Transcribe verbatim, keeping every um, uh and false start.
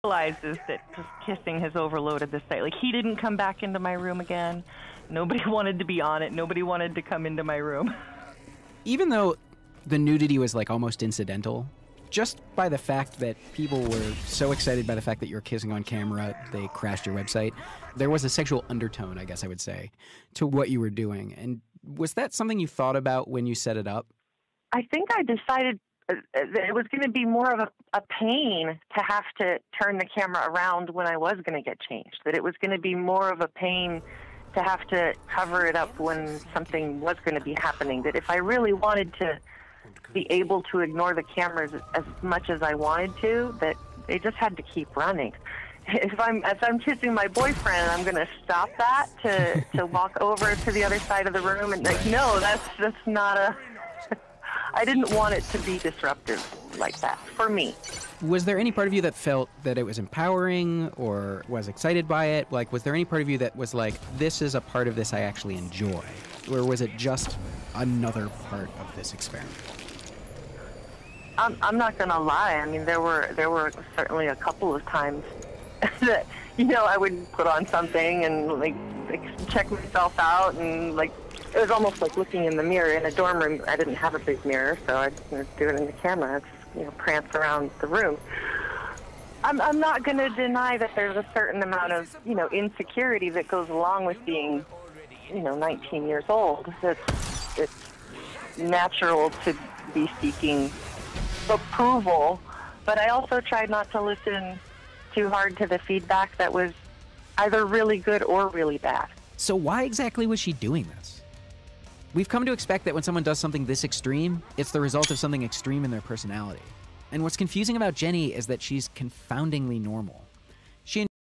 realizes that just kissing has overloaded the site. Like, he didn't come back into my room again. Nobody wanted to be on it. Nobody wanted to come into my room. Even though the nudity was like almost incidental, just by the fact that people were so excited by the fact that you were kissing on camera, they crashed your website. There was a sexual undertone, I guess I would say, to what you were doing. And was that something you thought about when you set it up? I think I decided that it was going to be more of a, a pain to have to turn the camera around when I was going to get changed, that it was going to be more of a pain to have to cover it up when something was going to be happening, that if I really wanted to be able to ignore the cameras as much as I wanted to, that they just had to keep running. If I'm if I'm kissing my boyfriend, I'm going to stop that to to walk over to the other side of the room and like, no, that's that's not a. I didn't want it to be disruptive like that for me. Was there any part of you that felt that it was empowering or was excited by it? Like, was there any part of you that was like, this is a part of this I actually enjoy? Or was it just another part of this experiment? I'm, I'm not going to lie. I mean, there were there were certainly a couple of times that, you know, I would put on something and, like, like, check myself out, and, like, it was almost like looking in the mirror. In a dorm room, I didn't have a big mirror, so I'd you know, do it in the camera. I'd, you know, prance around the room. I'm, I'm not going to deny that there's a certain amount of, you know, insecurity that goes along with being, you know, nineteen years old. It's, it's natural to be seeking approval, but I also tried not to listen too hard to the feedback that was either really good or really bad. So why exactly was she doing this? We've come to expect that when someone does something this extreme, it's the result of something extreme in their personality. And what's confusing about Jenny is that she's confoundingly normal. She